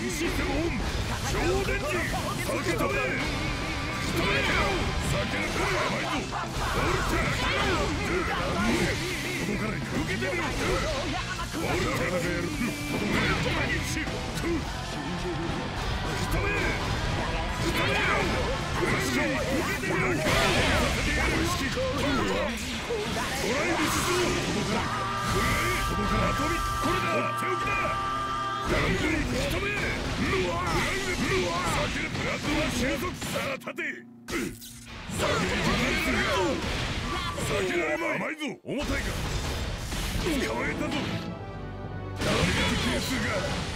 システムオン。超電磁避け止め。避けるか甘いぞ。オルタ届かない。受けてみろ。オルタがやる。届かない。しろ。仕留め。仕留めろ。受けてみろ。ドライブしそう。届かない。届かない。アトミックこれだ。手置きだ。ガンブリーク仕留め。ルワー避ける。ブラッドは収束。さあ立て。避けられまい。甘いぞ。重たいか。捕まえたぞ。ダメージ係数が